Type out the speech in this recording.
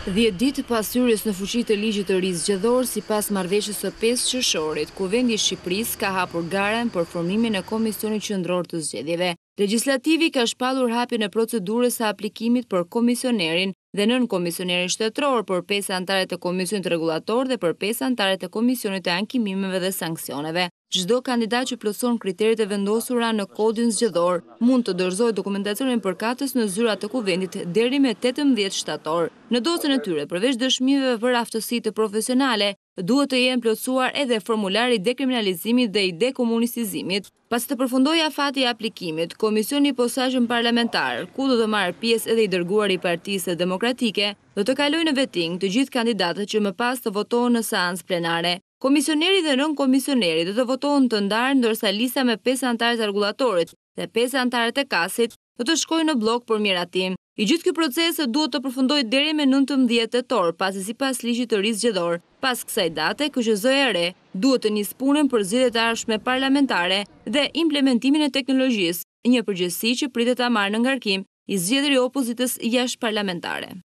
10 ditë pas hyrjes në fuqi të ligjit të ri zgjedhor, sipas marrëveshjes së 5 qershorit, Kuvendi i Shqipërisë ka hapur garen për formimin e Komisionit Qendror të Zgjedhjeve. Legislativi ka shpallur hapjen e procedurës së aplikimit për komisionerin dhe nën komisionerin shtetëror për 5 anëtarët e Komisionit Rregullator dhe për 5 anëtarët e Komisionit të Ankimimeve dhe Sanksioneve. Çdo kandidat që plotëson kriteret e vendosura në kodin zgjedhor mund të dorëzojë dokumentacionin përkatës në zyrat e Kuvendit deri me 18 shtator. Në dosën e tyre, përveç dëshmimeve për aftësitë profesionale, duhet të jenë plotësuar edhe formulari i dekriminalizimit dhe i dekomunicizimit. Pas të përfundojë afati i aplikimit, Komisioni i Posaçëm Parlamentar, ku do të marrë pjesë edhe i dërguari i Partisë Demokratike, do të kalojë në veting të gjithë kandidatët që më pas të votohen në seancë plenare. Komisioneri dhe nën komisioneri do të votohen të ndarë, ndërsa lista me 5 anëtarë të rregullatorit dhe 5 anëtarët e kasit do të shkojnë në blok për miratim. I gjithë ky proces duhet të përfundojë deri me 19 tetor, pasi sipas ligjit të ri zgjedhor. Pas kësaj date, KQZ-ja e re duhet të nisë punën për zgjedhjet e ardhshme parlamentare dhe implementimin e teknologjisë, një përgjegjësi që pritet ta marrë në ngarkim i zgjedhjeve opozitës jashtëparlamentare.